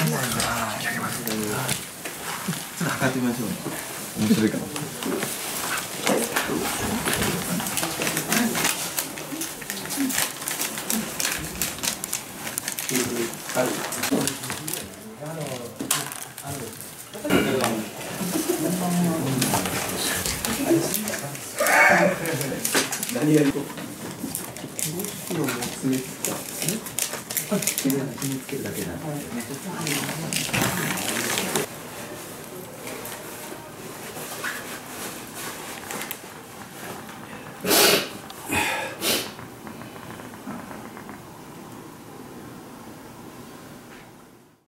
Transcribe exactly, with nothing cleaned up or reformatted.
っと測ってみましょうね。面白いかな。何やると？詰めつけた。詰めつけるだけなんですよね。